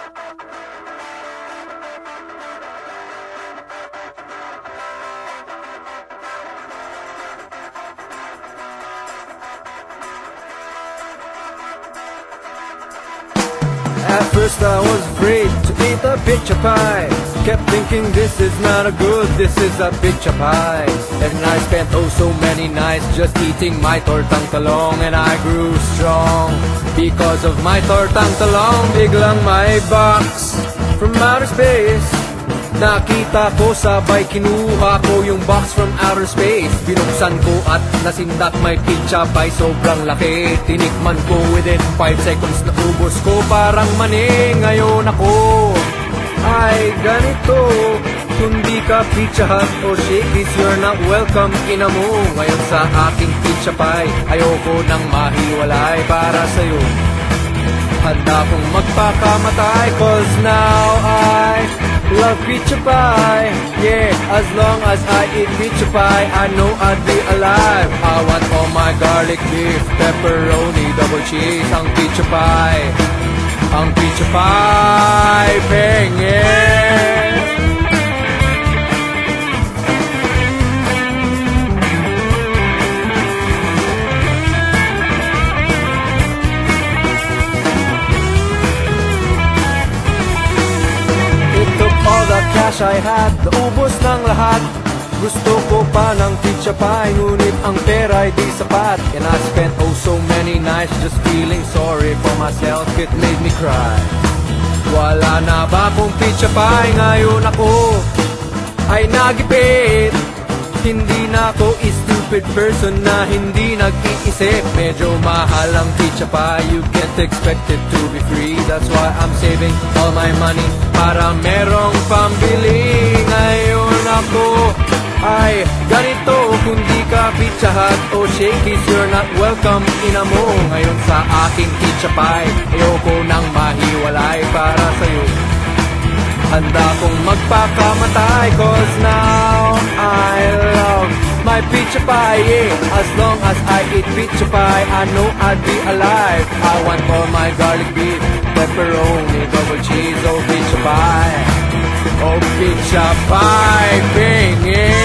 At first I was afraid to eat a pizza pie. Kept thinking this is not a good, this is a pizza pie. And I spent oh so many nights just eating my tortang talong. And I grew strong because of my tortang talong. Biglang may box from outer space. Nakita ko sabay kinuha ko yung box from outer space. Binuksan ko at nasindak may pizza pie sobrang laki. Tinikman ko within 5 seconds na ubos ko parang mani. Ngayon ako ay ganito. Kung di ka Pizza Hut o Shakey's, you're not welcome ina mo. Ngayon sa aking pizza pie, ayoko nang mahiwalay para sa'yo. Handa kong magpakamatay, cause now I love pizza pie. Yeah, as long as I eat pizza pie, I know I'd be alive. I want all my garlic beef, pepperoni, double cheese. Ang pizza pie pengin. All the cash I had, naubos ng lahat. Gusto ko pa ng pizza pie, ngunit ang pera'y di sapat. And I spent oh so many nights just feeling sorry for myself. It made me cry. Wala na ba akong pizza pie? Ngayon ako ay nagipit. Hindi na ako stupid person na hindi nag-iisip. Medyo mahal ang pizza pie, you can't expect it to be free. That's why I'm saving all my money para merong pambili. Ngayon ako ay ganito. Kung di ka Pizza Hut o Shakey's, you're not welcome ina mo. Ngayon sa aking pizza pie, ayoko nang mahiwalay para sa'yo. Handa kong magpakamatay, cause now I love my pizza pie, yeah. As long as I eat pizza pie, I know I'd be alive. I want all my garlic beef, pepperoni, double cheese, oh pizza pie pengin.